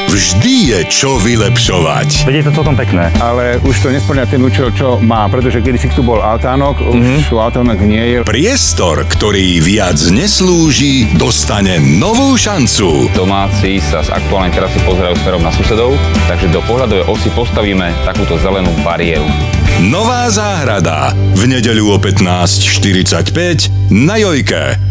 vždy je čo vylepšovať. Veď je to celkom pekné. Ale už to nespĺňa ten účel, čo má, pretože kedysi tu bol altánok, už tu altánok nie je. Priestor, ktorý viac neslúži, dostane novú šancu. Domáci sa z aktuálnej terasy pozerajú smerom na susedov, takže do pohľadovej osy postavíme takúto zelenú bariéru. Nová záhrada v nedeľu o 15:45 na Jojke.